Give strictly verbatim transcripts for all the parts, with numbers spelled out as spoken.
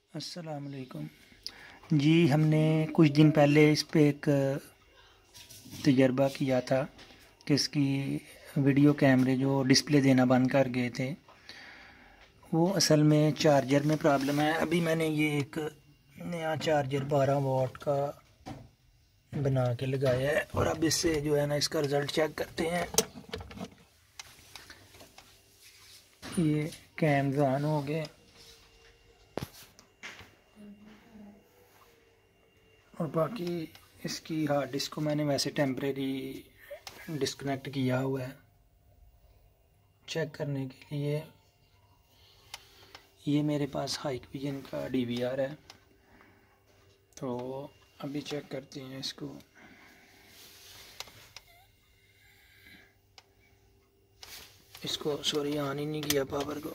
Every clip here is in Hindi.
अस्सलाम वालेकुम जी। हमने कुछ दिन पहले इस पे एक तजर्बा किया था कि इसकी वीडियो कैमरे जो डिस्प्ले देना बंद कर गए थे, वो असल में चार्जर में प्रॉब्लम है। अभी मैंने ये एक नया चार्जर बारह वाट का बना के लगाया है और अब इससे जो है ना इसका रिज़ल्ट चेक करते हैं। ये कैम्स ऑन हो गए और बाकी इसकी हार्ड डिस्क को मैंने वैसे टेम्परेरी डिस्कनेक्ट किया हुआ है चेक करने के लिए। ये मेरे पास हाइक विजन का डीवीआर है, तो अभी चेक करते हैं इसको। इसको सॉरी ऑन ही नहीं किया पावर को।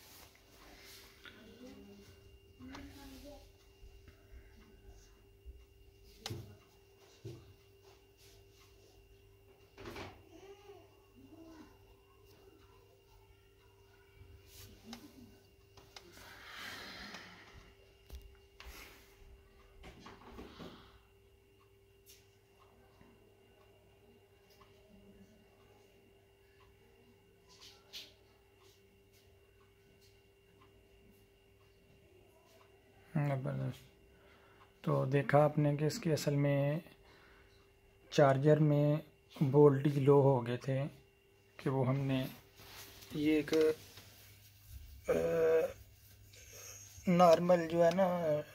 ज़बरदस्त। तो देखा आपने कि इसके असल में चार्जर में वोल्टेज लो हो गए थे कि वो हमने ये एक नॉर्मल जो है ना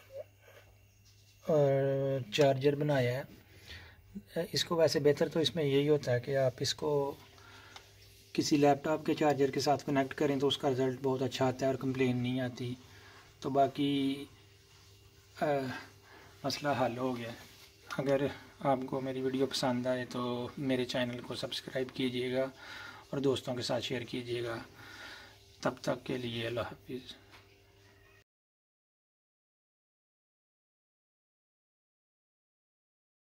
चार्जर बनाया है। इसको वैसे बेहतर तो इसमें यही होता है कि आप इसको किसी लैपटॉप के चार्जर के साथ कनेक्ट करें तो उसका रिज़ल्ट बहुत अच्छा आता है और कंप्लेन नहीं आती। तो बाकी आ, मसला हल हो गया। अगर आपको मेरी वीडियो पसंद आए तो मेरे चैनल को सब्सक्राइब कीजिएगा और दोस्तों के साथ शेयर कीजिएगा। तब तक के लिए अल्लाह हाफिज़।